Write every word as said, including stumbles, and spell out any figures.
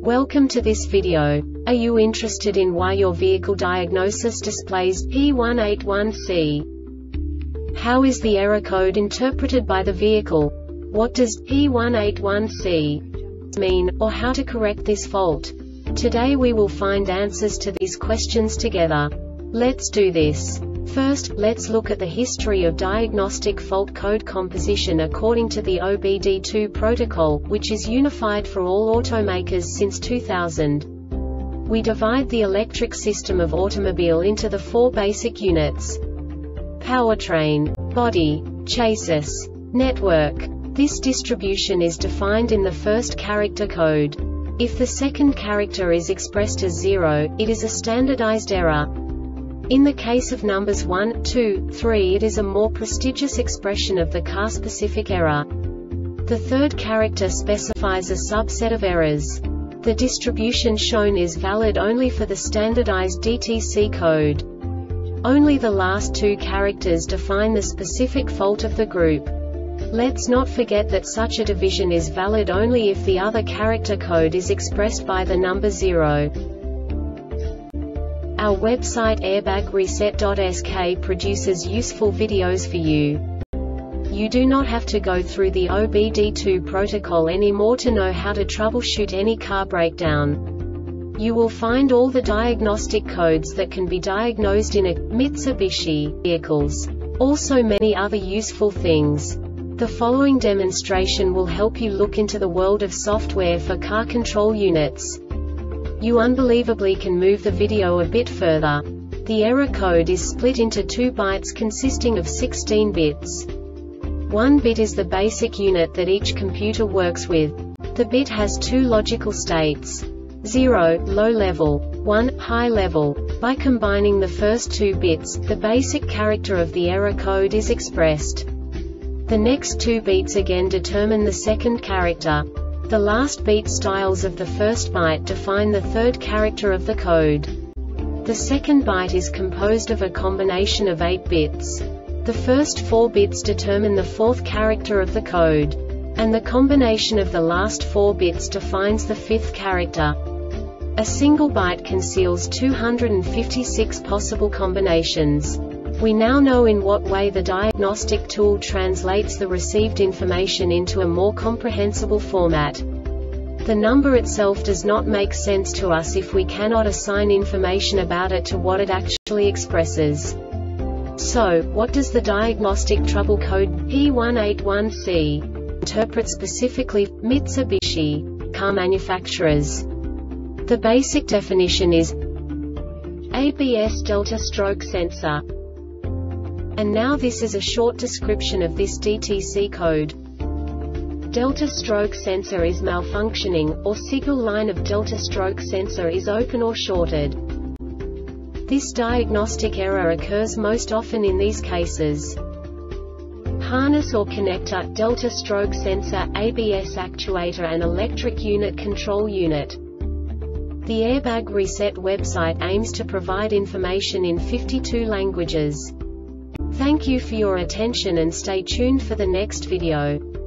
Welcome to this video. Are you interested in why your vehicle diagnosis displays P one eight one C? How is the error code interpreted by the vehicle? What does P one eight one C mean, or how to correct this fault? Today we will find answers to these questions together. Let's do this. First, let's look at the history of diagnostic fault code composition according to the O B D two protocol, which is unified for all automakers since two thousand. We divide the electric system of automobile into the four basic units: powertrain, body, chassis, network. This distribution is defined in the first character code. If the second character is expressed as zero, it is a standardized error. In the case of numbers one, two, three, it is a more prestigious expression of the car-specific error. The third character specifies a subset of errors. The distribution shown is valid only for the standardized D T C code. Only the last two characters define the specific fault of the group. Let's not forget that such a division is valid only if the other character code is expressed by the number zero. Our website airbag reset dot S K produces useful videos for you. You do not have to go through the O B D two protocol anymore to know how to troubleshoot any car breakdown. You will find all the diagnostic codes that can be diagnosed in a Mitsubishi vehicles. Also many other useful things. The following demonstration will help you look into the world of software for car control units. You unbelievably can move the video a bit further. The error code is split into two bytes consisting of sixteen bits. One bit is the basic unit that each computer works with. The bit has two logical states: zero, low level, one, high level. By combining the first two bits, the basic character of the error code is expressed. The next two bits again determine the second character. The last beat styles of the first byte define the third character of the code. The second byte is composed of a combination of eight bits. The first four bits determine the fourth character of the code. And the combination of the last four bits defines the fifth character. A single byte conceals two hundred fifty-six possible combinations. We now know in what way the diagnostic tool translates the received information into a more comprehensible format. The number itself does not make sense to us if we cannot assign information about it to what it actually expresses. So, what does the diagnostic trouble code P one eight one C interpret specifically for Mitsubishi car manufacturers? The basic definition is A B S delta stroke sensor. And now this is a short description of this D T C code. Delta stroke sensor is malfunctioning, or signal line of delta stroke sensor is open or shorted. This diagnostic error occurs most often in these cases: harness or connector, delta stroke sensor, A B S actuator and electric unit control unit. The Airbag Reset website aims to provide information in fifty-two languages. Thank you for your attention and stay tuned for the next video.